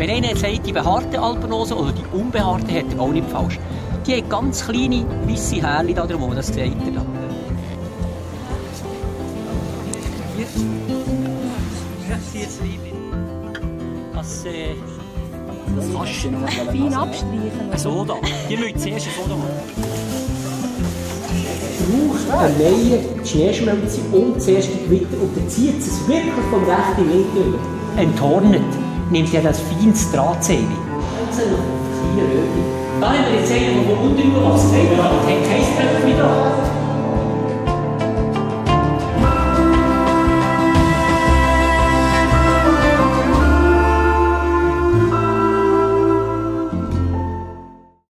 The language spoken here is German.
Wenn einer sagt, die behaarte Alpenrose oder die unbehaarte, hat er auch nicht falsch. Die hat ganz kleine, weisse Härchen da drum, das seht ihr da. Das kannst du noch fein abstreichen. So da. Die müssen zuerst so da machen. Braucht eine neue Schneeschmelze und zuerst die Gewitter und dann zieht es wirklich vom rechten Winkel. Enthornet nimmt ja das feines Drahtseil. Ganz noch kleine Röhrchen. Da haben wir jetzt einen,